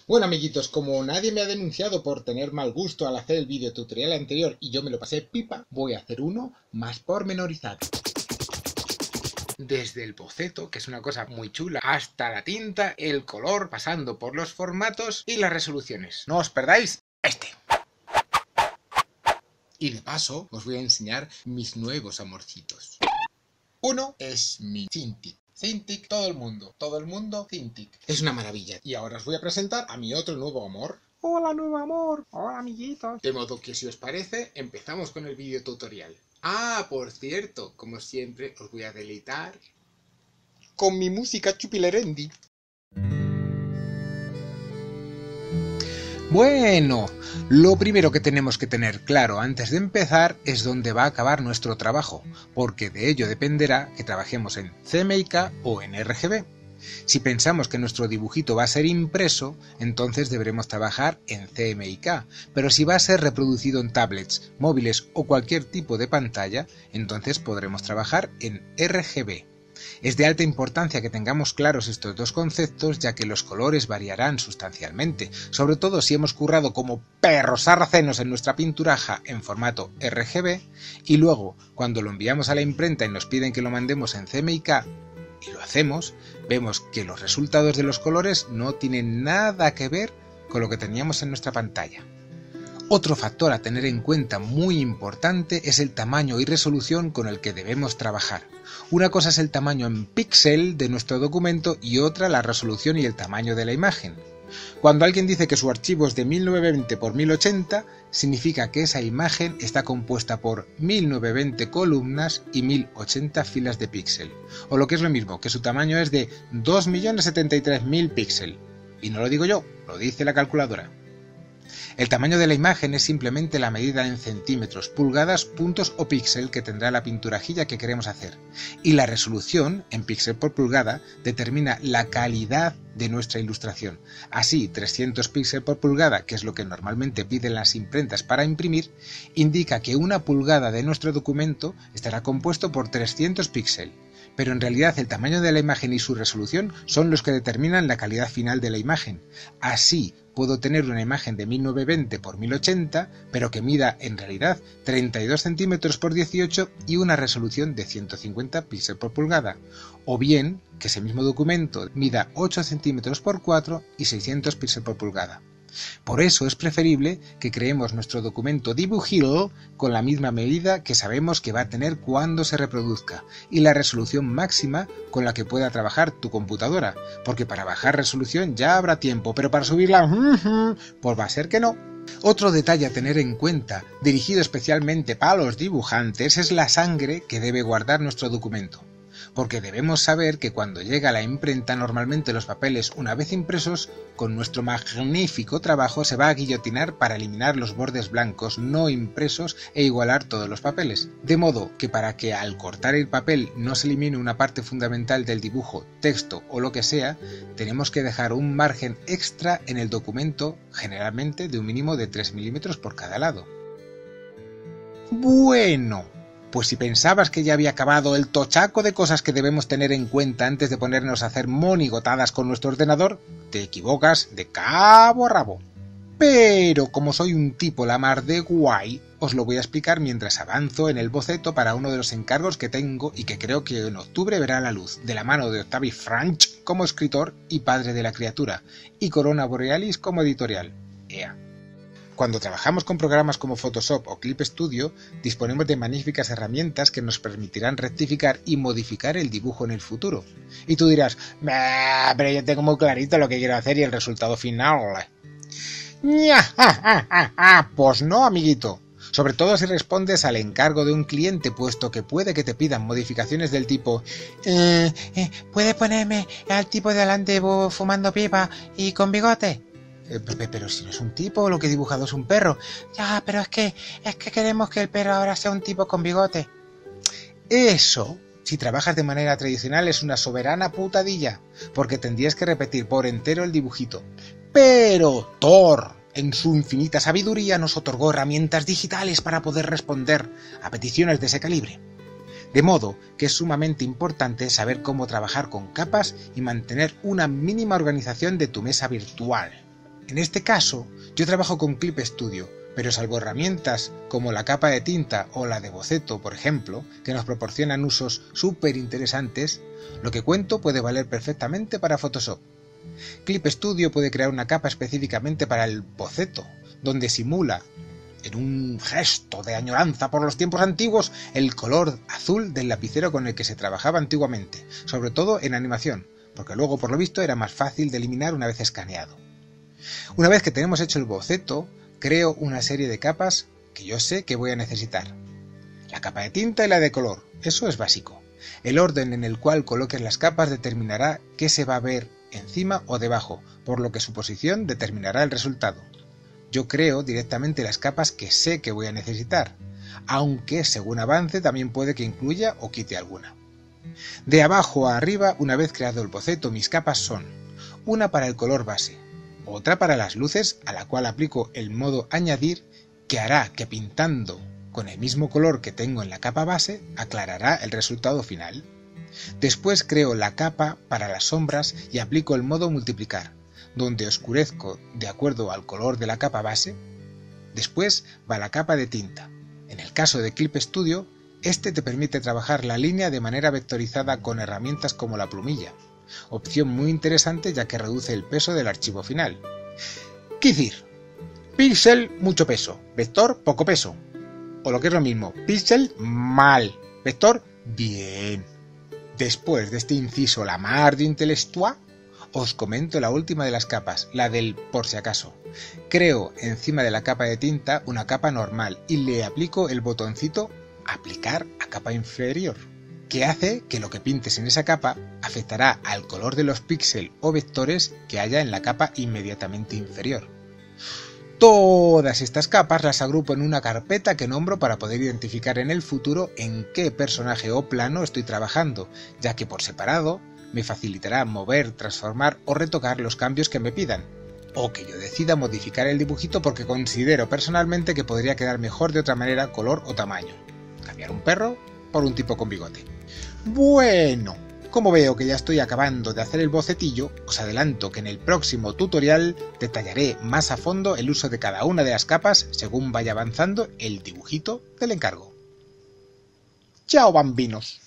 Bueno, amiguitos, como nadie me ha denunciado por tener mal gusto al hacer el video tutorial anterior y yo me lo pasé pipa, voy a hacer uno más pormenorizado. Desde el boceto, que es una cosa muy chula, hasta la tinta, el color, pasando por los formatos y las resoluciones. No os perdáis este. Y de paso os voy a enseñar mis nuevos amorcitos. Uno es mi Cintiq. Cintiq, todo el mundo Cintiq. Es una maravilla. Y ahora os voy a presentar a mi otro nuevo amor. Hola, nuevo amor. Hola, amiguitos. De modo que si os parece, empezamos con el video tutorial. Ah, por cierto, como siempre, os voy a deleitar con mi música chupilerendi. Bueno, lo primero que tenemos que tener claro antes de empezar es dónde va a acabar nuestro trabajo, porque de ello dependerá que trabajemos en CMYK o en RGB. Si pensamos que nuestro dibujito va a ser impreso, entonces deberemos trabajar en CMYK, pero si va a ser reproducido en tablets, móviles o cualquier tipo de pantalla, entonces podremos trabajar en RGB. Es de alta importancia que tengamos claros estos dos conceptos, ya que los colores variarán sustancialmente, sobre todo si hemos currado como perros sarracenos en nuestra pinturaja en formato RGB, y luego, cuando lo enviamos a la imprenta y nos piden que lo mandemos en CMYK, y lo hacemos, vemos que los resultados de los colores no tienen nada que ver con lo que teníamos en nuestra pantalla. Otro factor a tener en cuenta muy importante es el tamaño y resolución con el que debemos trabajar. Una cosa es el tamaño en píxel de nuestro documento y otra la resolución y el tamaño de la imagen. Cuando alguien dice que su archivo es de 1920 x 1080, significa que esa imagen está compuesta por 1920 columnas y 1080 filas de píxel. O lo que es lo mismo, que su tamaño es de 2.073.000 píxeles. Y no lo digo yo, lo dice la calculadora. El tamaño de la imagen es simplemente la medida en centímetros, pulgadas, puntos o píxel que tendrá la pinturajilla que queremos hacer. Y la resolución, en píxel por pulgada, determina la calidad de nuestra ilustración. Así, 300 píxeles por pulgada, que es lo que normalmente piden las imprentas para imprimir, indica que una pulgada de nuestro documento estará compuesto por 300 píxeles. Pero en realidad el tamaño de la imagen y su resolución son los que determinan la calidad final de la imagen. Así, puedo tener una imagen de 1920 x 1080, pero que mida en realidad 32 centímetros por 18 y una resolución de 150 píxeles por pulgada. O bien, que ese mismo documento mida 8 centímetros por 4 y 600 píxeles por pulgada. Por eso es preferible que creemos nuestro documento dibujito con la misma medida que sabemos que va a tener cuando se reproduzca y la resolución máxima con la que pueda trabajar tu computadora, porque para bajar resolución ya habrá tiempo, pero para subirla, pues va a ser que no. Otro detalle a tener en cuenta, dirigido especialmente para los dibujantes, es la sangre que debe guardar nuestro documento. Porque debemos saber que cuando llega a la imprenta normalmente los papeles, una vez impresos, con nuestro magnífico trabajo se va a guillotinar para eliminar los bordes blancos no impresos e igualar todos los papeles. De modo que para que al cortar el papel no se elimine una parte fundamental del dibujo, texto o lo que sea, tenemos que dejar un margen extra en el documento, generalmente de un mínimo de 3 milímetros por cada lado. Bueno, pues si pensabas que ya había acabado el tochaco de cosas que debemos tener en cuenta antes de ponernos a hacer monigotadas con nuestro ordenador, te equivocas de cabo a rabo. Pero como soy un tipo la mar de guay, os lo voy a explicar mientras avanzo en el boceto para uno de los encargos que tengo y que creo que en octubre verá la luz, de la mano de Octavio Franch como escritor y padre de la criatura, y Corona Borealis como editorial. ¡Ea! Cuando trabajamos con programas como Photoshop o Clip Studio, disponemos de magníficas herramientas que nos permitirán rectificar y modificar el dibujo en el futuro. Y tú dirás, pero yo tengo muy clarito lo que quiero hacer y el resultado final. Pues no, amiguito. Sobre todo si respondes al encargo de un cliente, puesto que puede que te pidan modificaciones del tipo ¿puede ponerme al tipo de delante fumando pipa y con bigote? Pero si no es un tipo, lo que he dibujado es un perro. Ya, pero es que queremos que el perro ahora sea un tipo con bigote. Eso, si trabajas de manera tradicional, es una soberana putadilla, porque tendrías que repetir por entero el dibujito. Pero Thor, en su infinita sabiduría, nos otorgó herramientas digitales para poder responder a peticiones de ese calibre. De modo que es sumamente importante saber cómo trabajar con capas y mantener una mínima organización de tu mesa virtual. En este caso, yo trabajo con Clip Studio, pero salvo herramientas como la capa de tinta o la de boceto, por ejemplo, que nos proporcionan usos súper interesantes, lo que cuento puede valer perfectamente para Photoshop. Clip Studio puede crear una capa específicamente para el boceto, donde simula, en un gesto de añoranza por los tiempos antiguos, el color azul del lapicero con el que se trabajaba antiguamente, sobre todo en animación, porque luego por lo visto era más fácil de eliminar una vez escaneado. Una vez que tenemos hecho el boceto, creo una serie de capas que yo sé que voy a necesitar. La capa de tinta y la de color, eso es básico. El orden en el cual coloques las capas determinará qué se va a ver encima o debajo, por lo que su posición determinará el resultado. Yo creo directamente las capas que sé que voy a necesitar, aunque según avance también puede que incluya o quite alguna. De abajo a arriba, una vez creado el boceto, mis capas son una para el color base, otra para las luces a la cual aplico el modo añadir, que hará que pintando con el mismo color que tengo en la capa base aclarará el resultado final. Después creo la capa para las sombras y aplico el modo multiplicar, donde oscurezco de acuerdo al color de la capa base. Después va la capa de tinta. En el caso de Clip Studio, este te permite trabajar la línea de manera vectorizada con herramientas como la plumilla, opción muy interesante ya que reduce el peso del archivo final. ¿Qué decir? Píxel mucho peso, vector poco peso. O lo que es lo mismo, píxel mal, vector bien. Después de este inciso la mar de intelectual, os comento la última de las capas, la del por si acaso. Creo encima de la capa de tinta una capa normal y le aplico el botoncito aplicar a capa inferior, que hace que lo que pintes en esa capa afectará al color de los píxeles o vectores que haya en la capa inmediatamente inferior. Todas estas capas las agrupo en una carpeta que nombro para poder identificar en el futuro en qué personaje o plano estoy trabajando, ya que por separado me facilitará mover, transformar o retocar los cambios que me pidan, o que yo decida modificar el dibujito porque considero personalmente que podría quedar mejor de otra manera, color o tamaño. Cambiar un perro por un tipo con bigote. Bueno, como veo que ya estoy acabando de hacer el bocetillo, os adelanto que en el próximo tutorial detallaré más a fondo el uso de cada una de las capas según vaya avanzando el dibujito del encargo. ¡Chao, bambinos!